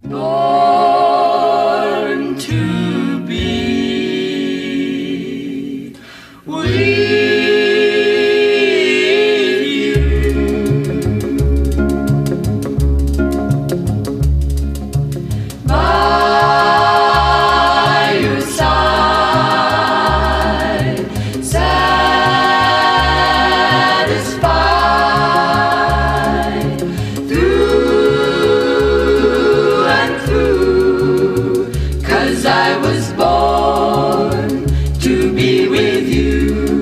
born to be with you. By your side, satisfied through and through, 'cause I was born to be with you.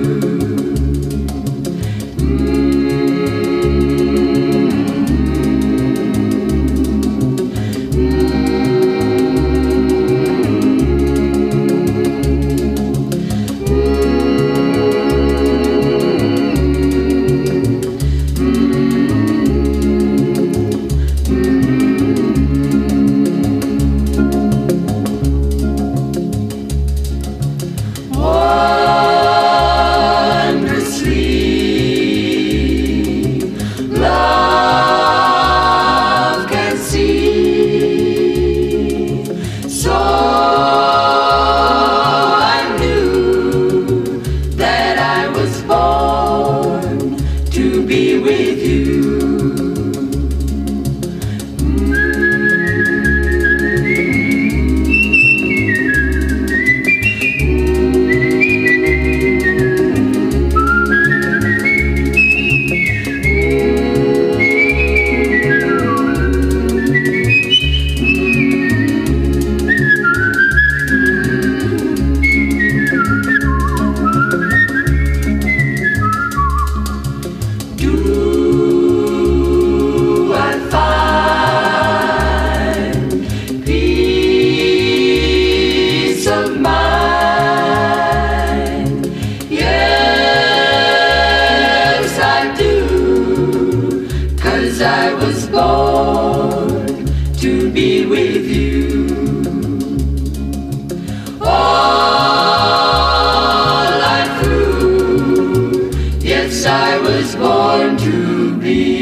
Wondrously, love can see. So I knew that I was born to be with you. Do I find peace of mind? Yes, I do, 'cause I was born to be with you. All life through, yes, I was born to be